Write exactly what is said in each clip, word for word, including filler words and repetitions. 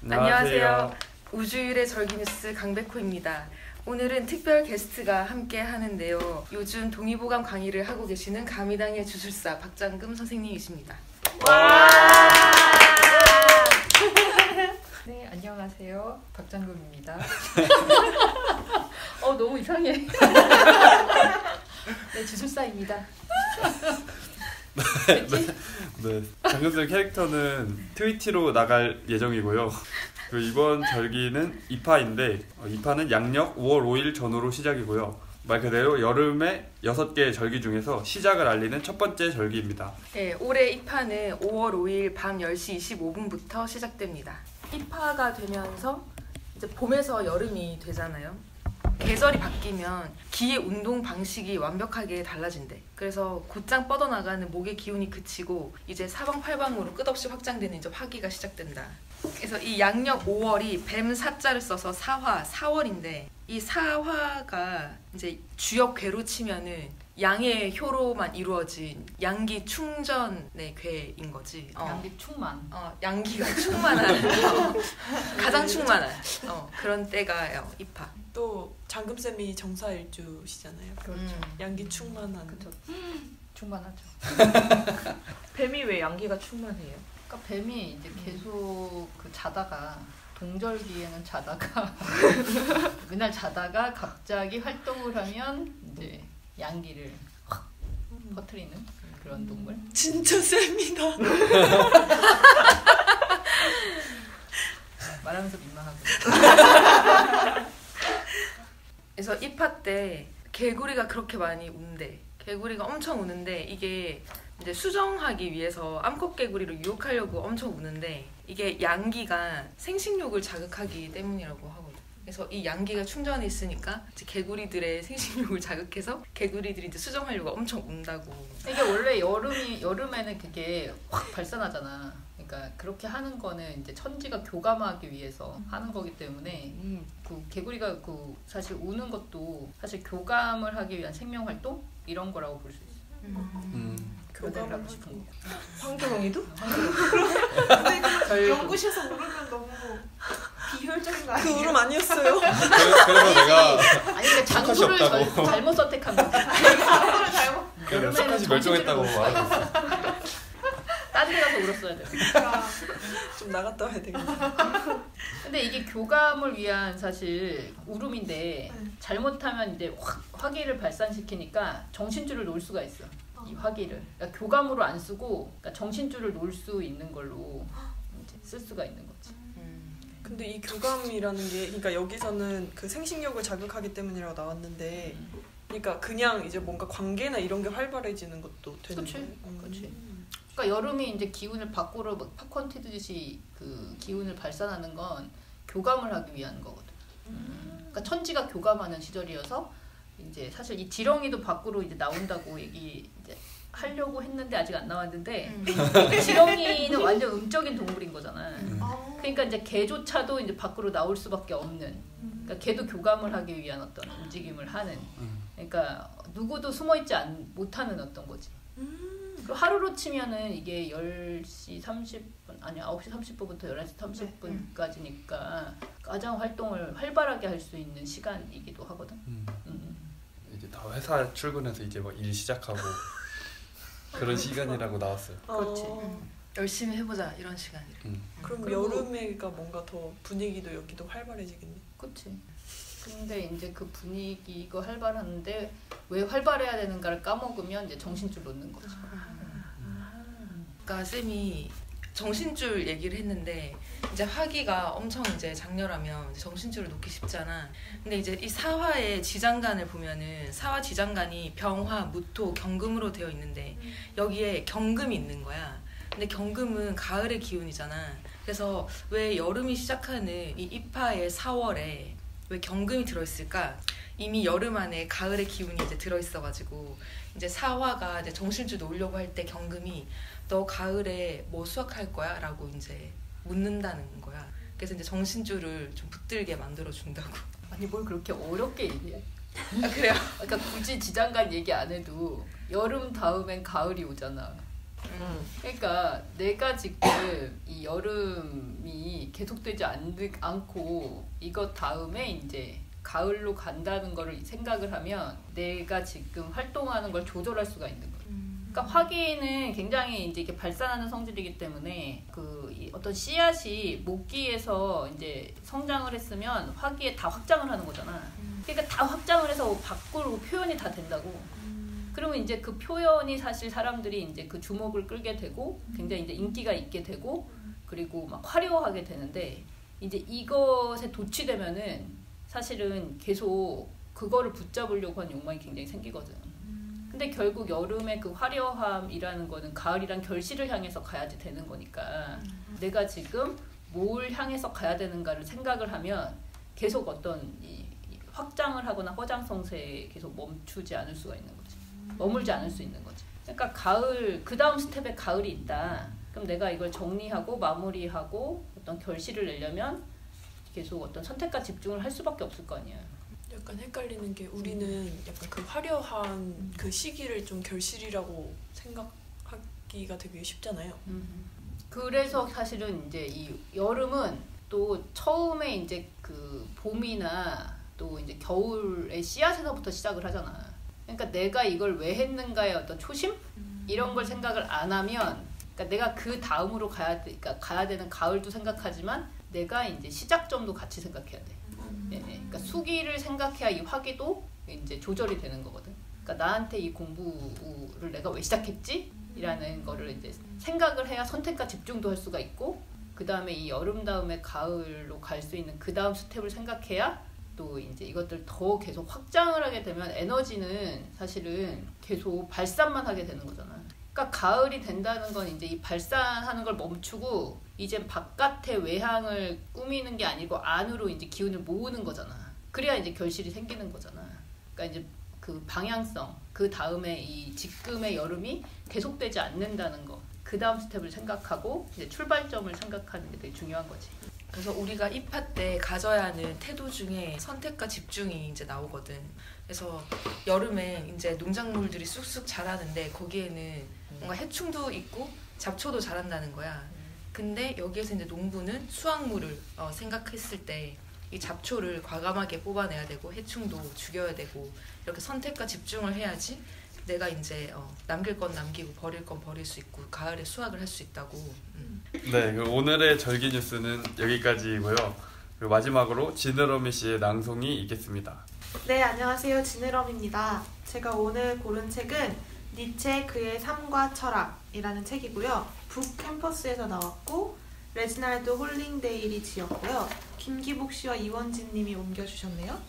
안녕하세요. 우주일의 절기뉴스 강백호입니다. 오늘은 특별 게스트가 함께 하는데요. 요즘 동의보감 강의를 하고 계시는 가미당의 주술사 박장금 선생님이십니다. 와! 네, 안녕하세요. 박장금입니다. 어, 너무 이상해. 네, 주술사입니다. 네, 네, 네. 장금쌤 캐릭터는 트위티로 나갈 예정이고요. 그 이번 절기는 이파인데 어, 이파는 양력 오월 오일 전후로 시작이고요. 말 그대로 여름의 여섯 개의 절기 중에서 시작을 알리는 첫 번째 절기입니다. 네, 올해 이파는 오월 오일 밤 열 시 이십오 분부터 시작됩니다. 이파가 되면서 이제 봄에서 여름이 되잖아요. 계절이 바뀌면 기의 운동 방식이 완벽하게 달라진대. 그래서 곧장 뻗어나가는 목의 기운이 그치고 이제 사방팔방으로 끝없이 확장되는 이제 화기가 시작된다. 그래서 이 양력 오월이 뱀 사자를 써서 사화, 사월인데 이 사화가 이제 주역 괴로 치면은 양의 효로만 이루어진 양기 충전의 괴인 거지. 어. 양기 충만. 어, 양기가 충만한 어, 가장 충만한 어, 그런 때가요. 이파. 또 장금쌤이 정사일주시잖아요. 그렇죠. 음. 양기 충만한. 그렇죠. 충만하죠. 뱀이 왜 양기가 충만해요? 그러니까 뱀이 이제 계속 그 자다가 동절기에는 자다가 맨날 자다가 갑자기 활동을 하면 이제 양기를 확 퍼뜨리는 그런 동물. 진짜 셉니다. 말하면서 민망하고. 그래서 이파 때 개구리가 그렇게 많이 운대. 개구리가 엄청 우는데 이게 이제 수정하기 위해서 암컷 개구리를 유혹하려고 엄청 우는데 이게 양기가 생식욕을 자극하기 때문이라고 하거든. 그래서 이 양기가 충전이 있으니까 이제 개구리들의 생식욕을 자극해서 개구리들이 이제 수정하려고 엄청 운다고. 이게 원래 여름이 여름에는 그게 확 발산하잖아. 그러니까 그렇게 하는 거는 이제 천지가 교감하기 위해서 하는 거기 때문에 음, 그 개구리가 그 사실 우는 것도 사실 교감을 하기 위한 생명 활동 이런 거라고 볼 수 있어. 음. 음. 교감을 하고 싶은 거. 황도롱이도? 근데 결국. 연구실에서 모르면 너무 비효율적인 거 그 아니에요? 울음 아니었어요. 그래서, 그래서 내가 아니 근데 장소를 절- 잘못 선택한 거지. 장소를 잘못. 그래서 스카시 멸종했다고 말하고 딴 데 가서 울었어야 돼. 좀 나갔다 와야 되겠네. 근데 이게 교감을 위한 사실 울음인데 잘못하면 이제 확 화기를 발산시키니까 정신줄을 놓을 수가 있어. 이 화기를. 그러니까 교감으로 안 쓰고 그러니까 정신줄을 놓을 수 있는 걸로 이제 쓸 수가 있는 거지. 근데 이 교감이라는 게 그러니까 여기서는 그 생식욕을 자극하기 때문이라고 나왔는데 그러니까 그냥 이제 뭔가 관계나 이런 게 활발해지는 것도 되는 그치, 거예요? 음. 그치. 그러니까 여름이 이제 기운을 밖으로 막 팝콘 튀듯이 그 기운을 발산하는 건 교감을 하기 위한 거거든. 음. 그러니까 천지가 교감하는 시절이어서 이제 사실 이 지렁이도 밖으로 이제 나온다고 얘기 이제 하려고 했는데 아직 안 나왔는데 음. 지렁이는 완전 음적인 동물인 거잖아. 음. 그러니까 이제 개조차도 이제 밖으로 나올 수밖에 없는. 그러니까 개도 교감을 하기 위한 어떤 움직임을 하는. 그러니까 누구도 숨어 있지 않, 못하는 어떤 거지. 그 하루로 치면은 이게 열 시 삼십 분 아니 아홉 시 삼십 분부터 열한 시 삼십 분까지니까 가장 활동을 활발하게 할 수 있는 시간이기도 하거든. 음. 음. 이제 다 회사 출근해서 이제 막 일 시작하고 그런 시간이라고 나왔어요. 그렇지. 어, 열심히 해보자 이런 시간이래. 음. 그럼 그리고- 여름에가 뭔가 더 분위기도 여기도 활발해지겠네. 그렇지. 근데 이제 그 분위기가 활발한데 왜 활발해야 되는가를 까먹으면 이제 정신줄 놓는 거지. 그러니까 쌤이 정신줄 얘기를 했는데 이제 화기가 엄청 이제 장렬하면 이제 정신줄을 놓기 쉽잖아. 근데 이제 이 사화의 지장간을 보면은 사화 지장간이 병화, 무토, 경금으로 되어 있는데 여기에 경금이 있는 거야. 근데 경금은 가을의 기운이잖아. 그래서 왜 여름이 시작하는 이 이파의 사월에 왜 경금이 들어있을까? 이미 여름 안에 가을의 기운이 이제 들어있어가지고 이제 사화가 이제 정신줄 놓으려고 할 때 경금이 너 가을에 뭐 수확할 거야? 라고 이제 묻는다는 거야. 그래서 이제 정신줄을 좀 붙들게 만들어 준다고. 아니 뭘 그렇게 어렵게 얘기해. 아 그래요? 그러니까 굳이 지장간 얘기 안 해도 여름 다음엔 가을이 오잖아. 음. 음. 그러니까 내가 지금 이 여름이 계속되지 않, 않고 이것 다음에 이제 가을로 간다는 거를 생각을 하면 내가 지금 활동하는 걸 조절할 수가 있는 거예요. 그러니까 화기는 굉장히 이제 이렇게 발산하는 성질이기 때문에 그 이 어떤 씨앗이 모기에서 이제 성장을 했으면 화기에 다 확장을 하는 거잖아. 그러니까 다 확장을 해서 밖으로 표현이 다 된다고. 그러면 이제 그 표현이 사실 사람들이 이제 그 주목을 끌게 되고 굉장히 이제 인기가 있게 되고 그리고 막 화려하게 되는데 이제 이것에 도취되면은 사실은 계속 그거를 붙잡으려고 하는 욕망이 굉장히 생기거든. 근데 결국 여름의 그 화려함이라는 거는 가을이란 결실을 향해서 가야지 되는 거니까 내가 지금 뭘 향해서 가야 되는가를 생각을 하면 계속 어떤 이 확장을 하거나 허장성세에 계속 멈추지 않을 수가 있는 거지. 머물지 않을 수 있는 거지. 그러니까 가을, 그 다음 스텝에 가을이 있다. 그럼 내가 이걸 정리하고 마무리하고 어떤 결실을 내려면 계속 어떤 선택과 집중을 할 수밖에 없을 거 아니야. 약간 헷갈리는 게 우리는 약간 그 화려한 그 시기를 좀 결실이라고 생각하기가 되게 쉽잖아요. 음. 그래서 사실은 이제 이 여름은 또 처음에 이제 그 봄이나 또 이제 겨울의 씨앗에서부터 시작을 하잖아. 그러니까 내가 이걸 왜 했는가의 어떤 초심? 이런 걸 생각을 안 하면 그러니까 내가 그 다음으로 가야 돼, 그러니까 가야 되는 가을도 생각하지만 내가 이제 시작점도 같이 생각해야 돼. 예, 예. 그러니까 수기를 생각해야 이 화기도 이제 조절이 되는 거거든. 그러니까 나한테 이 공부를 내가 왜 시작했지? 이라는 거를 이제 생각을 해야 선택과 집중도 할 수가 있고 그 다음에 이 여름 다음에 가을로 갈 수 있는 그 다음 스텝을 생각해야 또 이제 이것들 더 계속 확장을 하게 되면 에너지는 사실은 계속 발산만 하게 되는 거잖아. 그러니까 가을이 된다는 건 이제 이 발산하는 걸 멈추고 이제 바깥의 외향을 꾸미는 게 아니고 안으로 이제 기운을 모으는 거잖아. 그래야 이제 결실이 생기는 거잖아. 그러니까 이제 그 방향성, 그 다음에 이 지금의 여름이 계속되지 않는다는 거. 그 다음 스텝을 생각하고 이제 출발점을 생각하는 게 되게 중요한 거지. 그래서 우리가 입하 때 가져야 하는 태도 중에 선택과 집중이 이제 나오거든. 그래서 여름에 이제 농작물들이 쑥쑥 자라는데 거기에는 뭔가 해충도 있고 잡초도 자란다는 거야. 근데 여기에서 이제 농부는 수확물을 어, 생각했을 때 이 잡초를 과감하게 뽑아내야 되고 해충도 죽여야 되고 이렇게 선택과 집중을 해야지 내가 이제 어, 남길 건 남기고 버릴 건 버릴 수 있고 가을에 수확을 할 수 있다고. 음. 네, 그럼 오늘의 절기 뉴스는 여기까지고요. 그리고 마지막으로 지느러미 씨의 낭송이 있겠습니다. 네, 안녕하세요. 지느러미입니다. 제가 오늘 고른 책은 니체 그의 삶과 철학이라는 책이고요. 북 캠퍼스에서 나왔고 레지날드 홀링데일이 지었고요. 김기복 씨와 이원진 님이 옮겨주셨네요.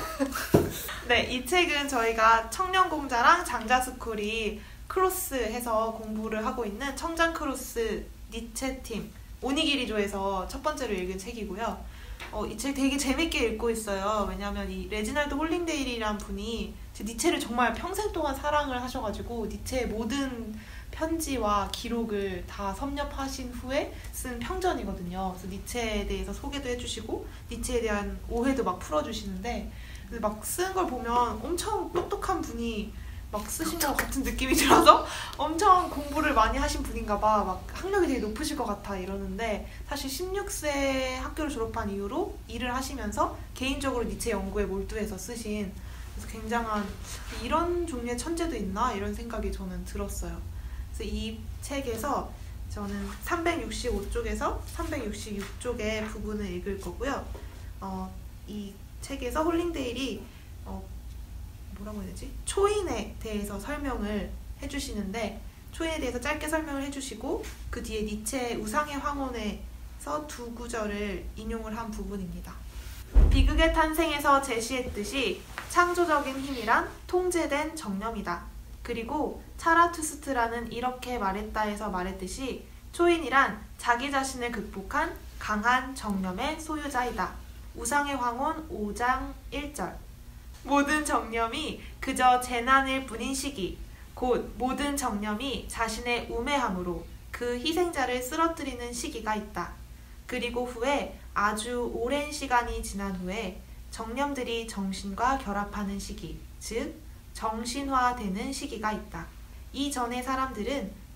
네, 이 책은 저희가 청년공자랑 장자스쿨이 크로스해서 공부를 하고 있는 청장 크로스 니체 팀 오니기리조에서 첫 번째로 읽은 책이고요. 어, 이 책 되게 재밌게 읽고 있어요. 왜냐하면 이 레지날드 홀링데일이란 분이 니체를 정말 평생 동안 사랑을 하셔가지고 니체의 모든 편지와 기록을 다 섭렵하신 후에 쓴 평전이거든요. 그래서 니체에 대해서 소개도 해주시고 니체에 대한 오해도 막 풀어주시는데 막 쓰는 걸 보면 엄청 똑똑한 분이 막 쓰신 것 같은 느낌이 들어서 엄청 공부를 많이 하신 분인가 봐. 막 학력이 되게 높으실 것 같아 이러는데 사실 십육 세 학교를 졸업한 이후로 일을 하시면서 개인적으로 니체 연구에 몰두해서 쓰신 그래서 굉장한 이런 종류의 천재도 있나 이런 생각이 저는 들었어요. 그래서 이 책에서 저는 삼백육십오 쪽에서 삼백육십육 쪽의 부분을 읽을 거고요. 어, 이 책에서 홀링데일이 어, 뭐라고 해야 되지? 초인에 대해서 설명을 해주시는데 초인에 대해서 짧게 설명을 해주시고 그 뒤에 니체의 우상의 황혼에서 두 구절을 인용을 한 부분입니다. 비극의 탄생에서 제시했듯이 창조적인 힘이란 통제된 정념이다. 그리고 차라투스트라는 이렇게 말했다에서 말했듯이 초인이란 자기 자신을 극복한 강한 정념의 소유자이다. 우상의 황혼 오 장 일 절 모든 정념이 그저 재난일 뿐인 시기 곧 모든 정념이 자신의 우매함으로 그 희생자를 쓰러뜨리는 시기가 있다. 그리고 후에 아주 오랜 시간이 지난 후에 정념들이 정신과 결합하는 시기, 즉 정신화되는 시기가 있다. 이전의 사람들은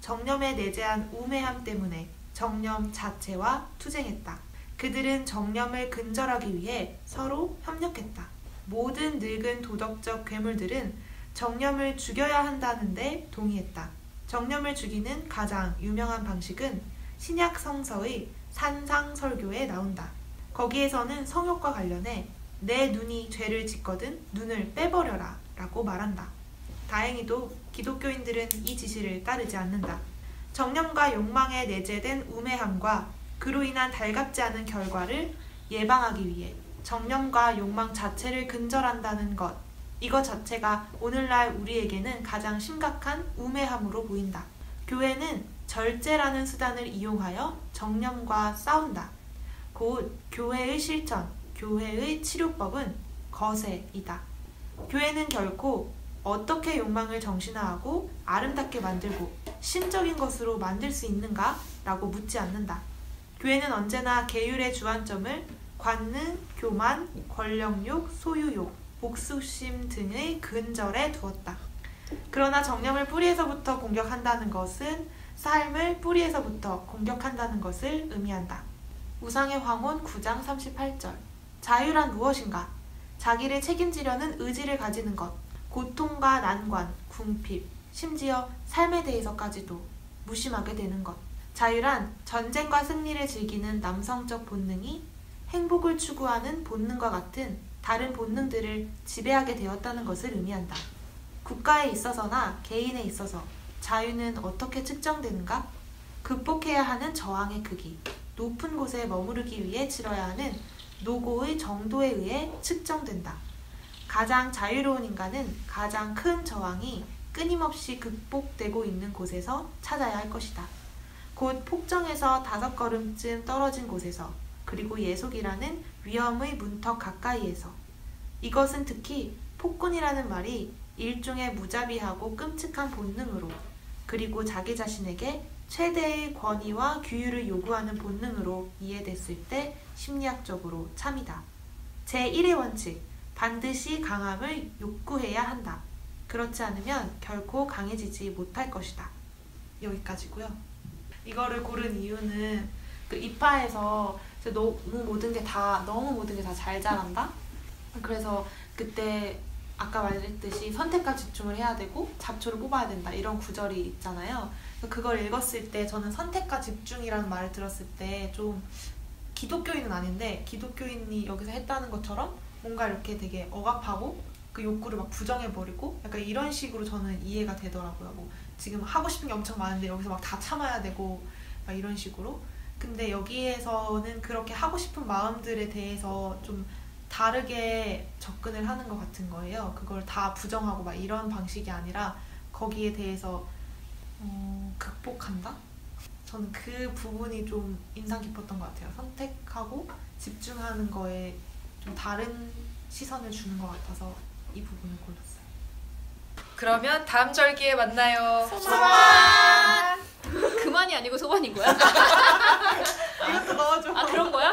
정념에 내재한 우매함 때문에 정념 자체와 투쟁했다. 그들은 정념을 근절하기 위해 서로 협력했다. 모든 늙은 도덕적 괴물들은 정념을 죽여야 한다는데 동의했다. 정념을 죽이는 가장 유명한 방식은 신약 성서의 산상설교에 나온다. 거기에서는 성욕과 관련해 내 눈이 죄를 짓거든 눈을 빼버려라 라고 말한다. 다행히도 기독교인들은 이 지시를 따르지 않는다. 정념과 욕망에 내재된 우매함과 그로 인한 달갑지 않은 결과를 예방하기 위해 정념과 욕망 자체를 근절한다는 것, 이것 자체가 오늘날 우리에게는 가장 심각한 우매함으로 보인다. 교회는 절제라는 수단을 이용하여 정념과 싸운다. 곧 교회의 실천, 교회의 치료법은 거세이다. 교회는 결코 어떻게 욕망을 정신화하고 아름답게 만들고 신적인 것으로 만들 수 있는가? 라고 묻지 않는다. 교회는 언제나 계율의 주안점을 관능, 교만, 권력욕, 소유욕, 복수심 등의 근절에 두었다. 그러나 정념을 뿌리에서부터 공격한다는 것은 삶을 뿌리에서부터 공격한다는 것을 의미한다. 우상의 황혼 구 장 삼십팔 절. 자유란 무엇인가? 자기를 책임지려는 의지를 가지는 것. 고통과 난관, 궁핍, 심지어 삶에 대해서까지도 무심하게 되는 것. 자유란 전쟁과 승리를 즐기는 남성적 본능이 행복을 추구하는 본능과 같은 다른 본능들을 지배하게 되었다는 것을 의미한다. 국가에 있어서나 개인에 있어서 자유는 어떻게 측정되는가? 극복해야 하는 저항의 크기, 높은 곳에 머무르기 위해 치러야 하는 노고의 정도에 의해 측정된다. 가장 자유로운 인간은 가장 큰 저항이 끊임없이 극복되고 있는 곳에서 찾아야 할 것이다. 곧 폭정에서 다섯 걸음쯤 떨어진 곳에서, 그리고 예속이라는 위험의 문턱 가까이에서. 이것은 특히 폭군이라는 말이 일종의 무자비하고 끔찍한 본능으로, 그리고 자기 자신에게 최대의 권위와 규율을 요구하는 본능으로 이해됐을 때 심리학적으로 참이다. 제일의 원칙, 반드시 강함을 욕구해야 한다. 그렇지 않으면 결코 강해지지 못할 것이다. 여기까지고요. 이거를 고른 이유는 그 이파에서 너무 모든 게 다 너무 모든 게 다 잘 자란다. 그래서 그때 아까 말했듯이 선택과 집중을 해야 되고 잡초를 뽑아야 된다 이런 구절이 있잖아요. 그걸 읽었을 때 저는 선택과 집중이라는 말을 들었을 때 좀 기독교인은 아닌데 기독교인이 여기서 했다는 것처럼 뭔가 이렇게 되게 억압하고 그 욕구를 막 부정해버리고 약간 이런 식으로 저는 이해가 되더라고요. 뭐 지금 하고 싶은 게 엄청 많은데 여기서 막 다 참아야 되고 막 이런 식으로. 근데 여기에서는 그렇게 하고 싶은 마음들에 대해서 좀 다르게 접근을 하는 것 같은 거예요. 그걸 다 부정하고 막 이런 방식이 아니라 거기에 대해서 어, 극복한다? 저는 그 부분이 좀 인상 깊었던 것 같아요. 선택하고 집중하는 거에 좀 다른 시선을 주는 것 같아서 이 부분을 골랐어요. 그러면 다음 절기에 만나요. 소만! 그만이 아니고 소만인 거야? 이것도 넣어줘. 아 그런 거야?